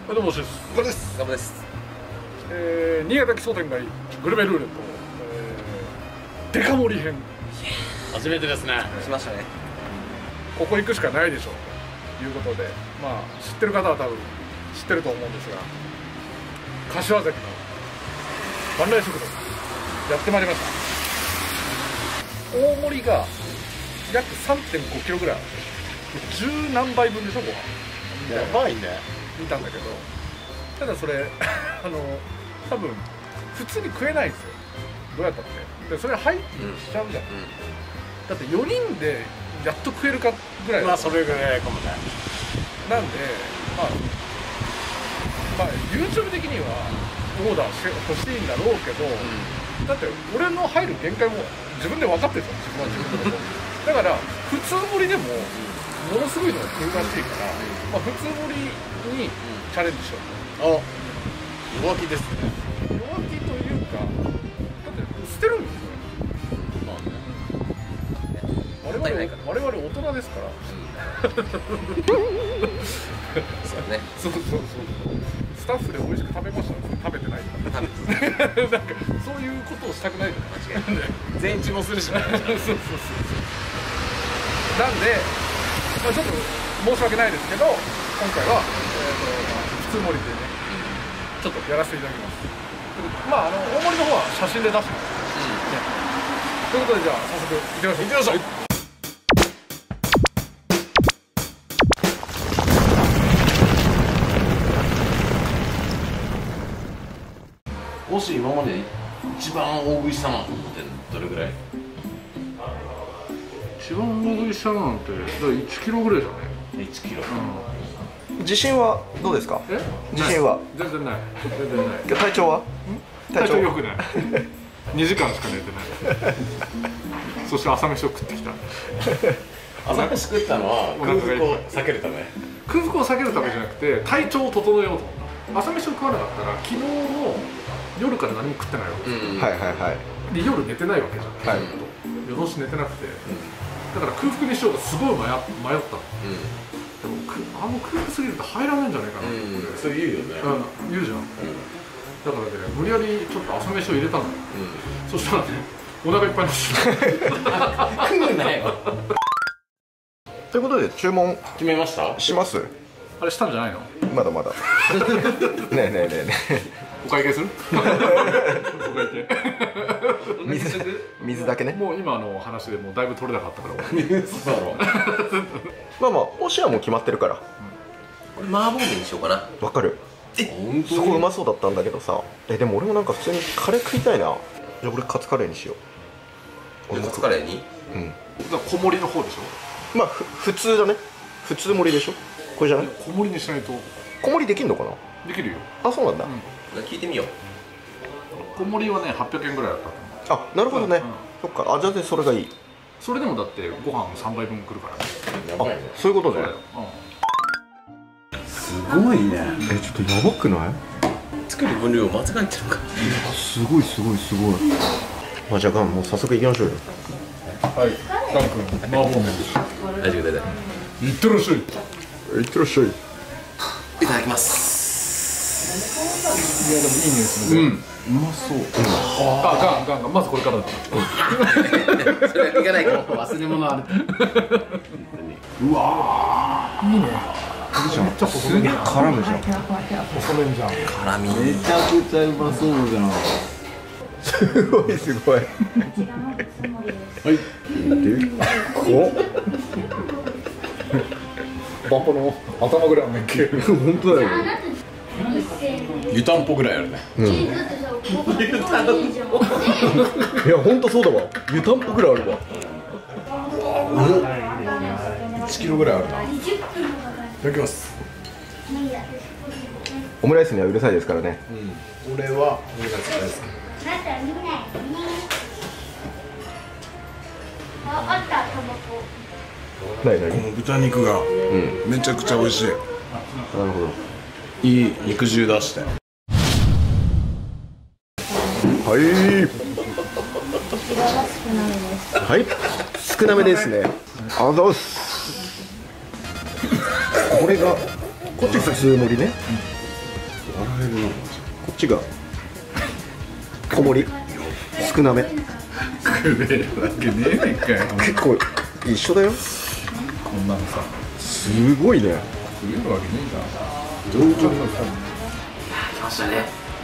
どうも、しです。 これです。ガムです。 新潟奇想天外グルメルーレット、デカ盛り編。 初めてですね。 来ましたね。 ここ行くしかないでしょうということで、まあ知ってる方は多分知ってると思うんですが、柏崎の万来食堂やってまいりました。大盛りが約 3.5 キロぐらいある。10何杯分でしょ、ご飯。 やばいね。 見たんだけど、ただそれ多分普通に食えないんですよ、どうやったって。でそれ廃棄しちゃうじゃん、だって4人でやっと食えるかぐらい。 まあそれぐらいかもね。 なんでまあ YouTube 的にはオーダーしてほしいんだろうけど、だって俺の入る限界も自分で分かってるじゃん、自分は自分のことだから普通盛りでもものすごいのが食うらしいから、まあ、普通盛りにチャレンジしようと。 弱気ですね。 弱気というか、だって捨てるんですよ、 まあね。 我々大人ですから、 そうね。 そうスタッフで美味しく食べましたって食べてないとか、なんかそういうことをしたくないじゃん、間違いない。 全一もするしね。 そうなんで、まあ、ちょっと申し訳ないですけど、今回は、普通盛りでね、ちょっとやらせていただきます。まあ大盛りの方は写真で出してます、ということで、じゃあ早速行ってみましょう。 もし今まで一番大食いしたなと思ってどれぐらい？ 一番大食いしたなんて1キロぐらいじゃない？ 1キロ。 自信はどうですか？自信は？ 全然ない。全然ない。 体調は？ 体調良くない。2時間しか寝てない。そして朝飯を食ってきた。 朝飯食ったのは空腹を避けるため。 空腹を避けるためじゃなくて、体調を整えようと思った。朝飯を食わなかったら昨日の夜から何も食ってないわけですよ。 はいはいはい。 で夜寝てないわけじゃん。 はい。 夜通し寝てなくて、だから空腹にしようかすごい迷ったの。でも空腹すぎると入らないんじゃないかなって。 それ言うよね。 言うじゃん。だからね、無理やりちょっと朝飯を入れたの。そしたらね、お腹いっぱいになって。 食うなよ。 ということで注文決めました？ します。 あれしたんじゃないの？ まだまだ。ねえねえねえねお会計する？お会計。 水だけね。 もう今の話でもうだいぶ取れなかったから。 そうだろう。 まあまあ推しはもう決まってるから。 俺麻婆麺にしようかな。わかる。 本当すごいうまそうだったんだけどさ。でも俺もなんか普通にカレー食いたいな。じゃあ俺カツカレーにしよう。俺カツカレーに？うん。 だから小盛りの方でしょ？ まあ普通だね。普通盛りでしょ。これじゃない？ 小盛りにしないと。 小盛りできんのかな？ できるよ。 あ、そうなんだ。聞いてみよう。 小盛りはね800円ぐらいだった。 あ、なるほどね。そっか。あ、じゃあそれがいい。 それでもだってご飯3杯分来るからね。 やばいね。 そういうことね。 すごいね。 ちょっとやばくない？ 作る分量間違えてるか。 すごいすごいすごい。まあじゃあガンもう早速行きましょうよ。 はい、ガン君、麻婆麺です。 大丈夫だよ。 いってらっしゃい。 いってらっしゃい。 いただきます。 いやでもいい匂いするね。うまそう。ガンまずこれからだ。 それはいかないから忘れ物ある。 うわー、いいね。いいじゃん。すげえ絡むじゃん。細麺じゃん。 辛み。 めちゃくちゃうまそうじゃん。 すごいすごい。はい。 バンポの頭ぐらいの麺系。 本当だよ。 湯たんぽぐらいあるね。 いや本当そうだわ。湯たんぽぐらいあるわ。 1キロぐらいあるな。いただきます。 オムライスにはうるさいですからね。 俺はオムライス大好き。 何？ 豚肉がめちゃくちゃ美味しい。 なるほど。 いい肉汁出して。 はい。はい。少なめですね。あざっす。これがこっち普通盛りね。 笑えるな。 こっちが小盛り少なめ。 食えるわけねえやんかよ。 結構一緒だよ。 こんなのさすごいね。 食えるわけねえ上手。 来ましたね。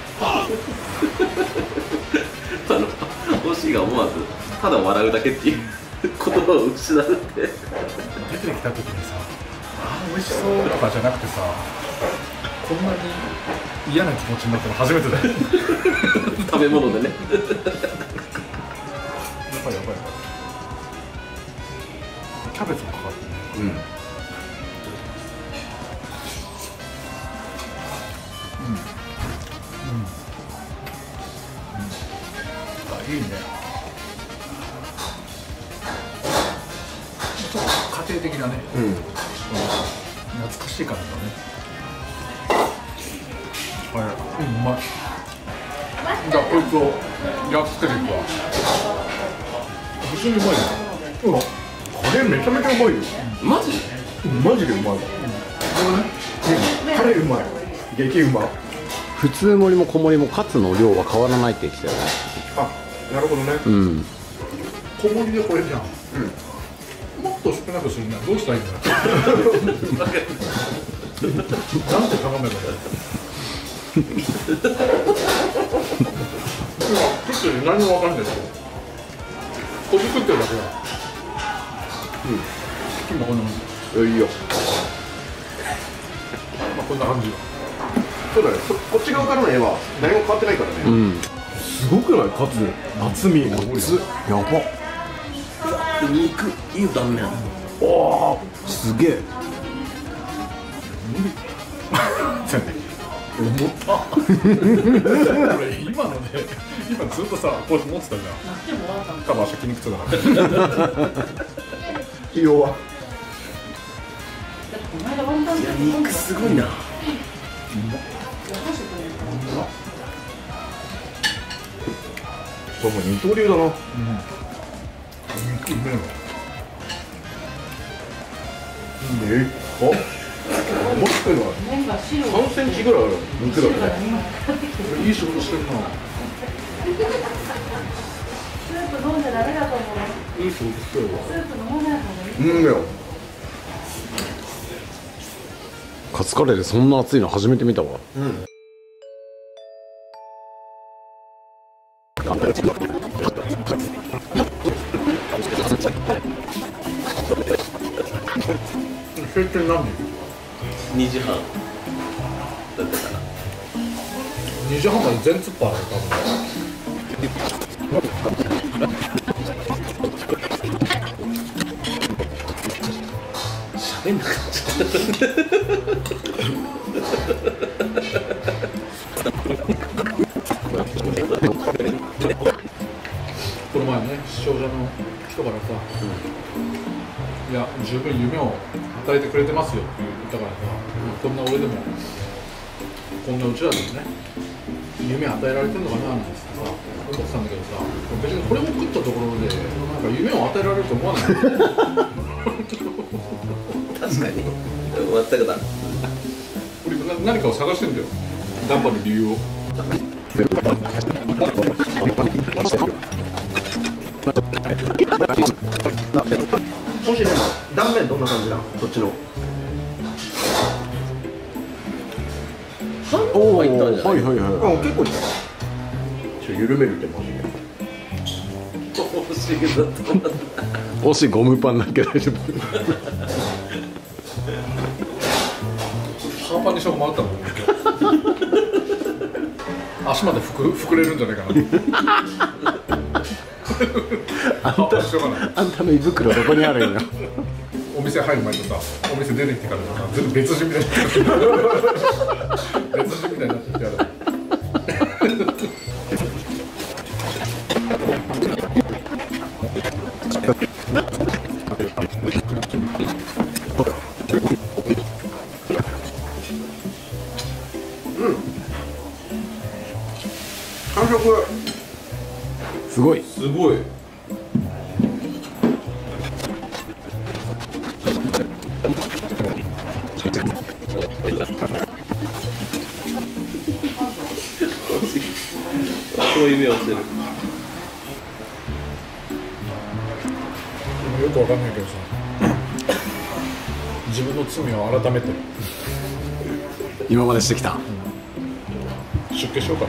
オッシーが思わずただ笑うだけっていう言葉を失って出てきた時にさ、あー美味しそうとかじゃなくてさ、こんなに嫌な気持ちになったの初めてだよ。 食べ物でね。 やばいやばい。キャベツもかかってね。あ、いいね。ちょっと家庭的なね、懐かしい感じだね。うまい。じゃあこいつをやっつけていくわ。普通にうまいよ。カレーめちゃめちゃうまいよ。 マジ？ マジでうまいわ。カレーうまい。激うま。 普通盛りも小盛りもカツの量は変わらないって言ってたよね。 あ、なるほどね。 小盛りでこれじゃん。もっと少なくするにはどうしたらいいんだなんて頼めばいいちょっと何もわかんないですよ。こじ食ってるだけだ。今こんな感じ。 いいよ。 まあこんな感じ。 そうだね。こっち側からの絵は何も変わってないからね。すごくない？カツ厚み。厚。やば。 肉いい断面。 おー、すげえ。 重た俺今のね、今ずっとさ、こう持ってたじゃん。多分明日筋肉痛だな。 弱。 いや肉すごいな。 そう、もう二刀流だな。 肉うめえわ。 あ、もしくは3センチぐらいある肉だね。 いい仕事してるな。 スープ飲んじゃダメだと思う。 いい仕事してるわ。 スープ飲まない方がいい。 よ。 カツカレーでそんな熱いの初めて見たわ。 閉店何時 2時半だったかな。 ？2時半まで全突破だよ多喋んなくなっちゃった。 この前ね、視聴者の人からさ、いや、十分夢を与えてくれてますよって言ったからさ、こんな俺でも、こんなうちらでもね、夢与えられてるのかななんてさ、思ってたんだけどさ、別にこれを食ったところで、なんか夢を与えられると思わない。 確かに。全くだ。 俺何かを探してんだよ、頑張る理由を。 もしでも断面どんな感じだ？こっちの。 おお、 入ったんじゃない？ はいはいはい。 結構いった。緩めるってマジで。 不思議だと思った。 惜しいゴムパンだけ大丈夫。 ハーパンにしようと迷ったもん。足まで膨れるんじゃないかな。 あんたの胃袋どこにあるんや。 お店入る前とさ、お店出てきてからさ、全部別人みたいになってる。別人みたいになってる。 完食。 すごい。 すごい。 そういう目をしてる。 よくわかんないけどさ、自分の罪を改めて今までしてきた。 出家しようかな。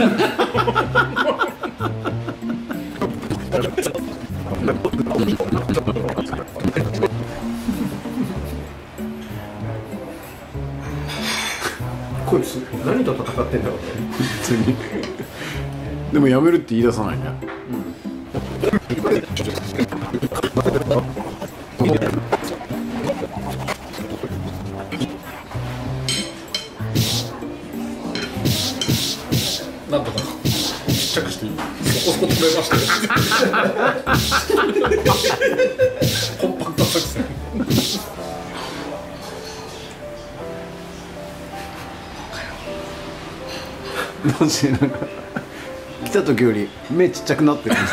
こいつ何と戦ってんだろうね。 普通に。でもやめるって言い出さないね。 なんとかちっちゃくしていい？そこそこ取れましたよ。コンパクト作戦。 マジでなんか来た時より目ちっちゃくなってる。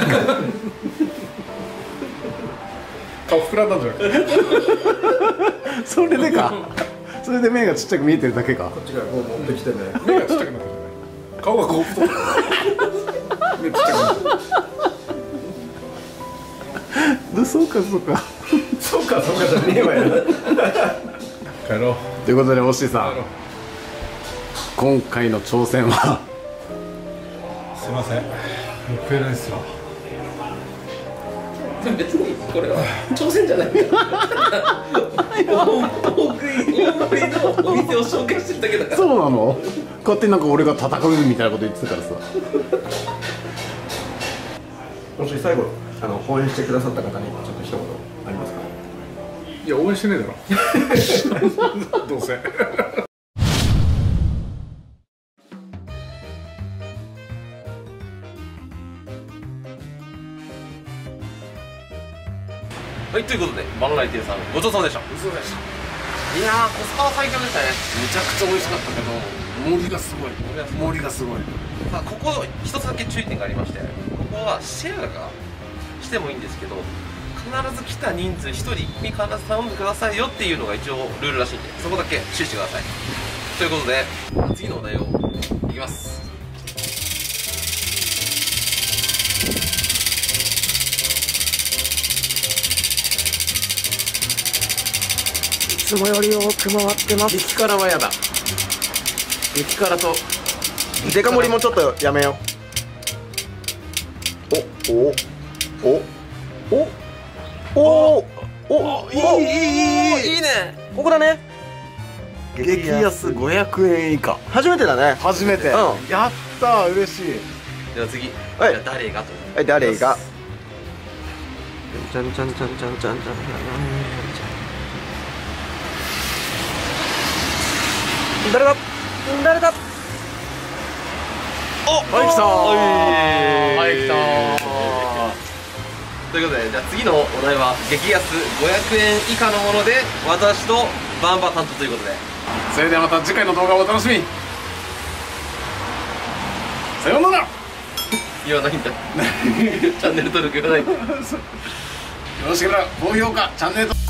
顔膨らんだんじゃない？ それでか。それで目がちっちゃく見えてるだけか。 こっちがこう持ってきてね。 目がちっちゃくなってるじゃない？顔がこう太ってる。目ちっちゃくなってる。 そうかそうか。 そうかそうかじゃねえわよ。 帰ろう。 ということでおっしーさん、今回の挑戦はすいません。もう食えないっすよ。 別にこれは挑戦じゃないから大食いのお店を紹介してるだけだから。 そうなの？勝手になんか俺が戦うみたいなこと言ってたからさ。 もし最後応援してくださった方にちょっと一言ありますか？ いや応援してねえだろ。どうせ。 はい、ということでバナナイティさんごちそうさまでした。 嘘でした。 いやー、コスパは最強でしたね。 めちゃくちゃ美味しかったけど、盛りがすごい。盛りがすごい。 まあ、ここ一つだけ注意点がありまして、ここはシェアがしてもいいんですけど、必ず来た人数1人に必ず頼んでくださいよっていうのが一応ルールらしいんで、そこだけ注意してください。ということで次のお題をいきます。 いつもより多く回ってます。 激辛はやだ。激辛とデカ盛りもちょっとやめよう。おいいね。ここだね。 激安500円以下。 初めてだね。 初めて。 うんやったー、嬉しい。 では次、 はいじゃあ誰がとはい、誰が。 じゃんじゃんじゃんじゃんじゃんじゃんじゃんじゃん。 誰だ。 お、 はい、来たー。 はい来たということで、じゃあ次のお題は激安500円以下のもので私とバンバ担当ということで、 それではまた次回の動画をお楽しみに。さようなら。 言わないんだ。チャンネル登録言わないんだ。 よろしければ高評価、チャンネル登録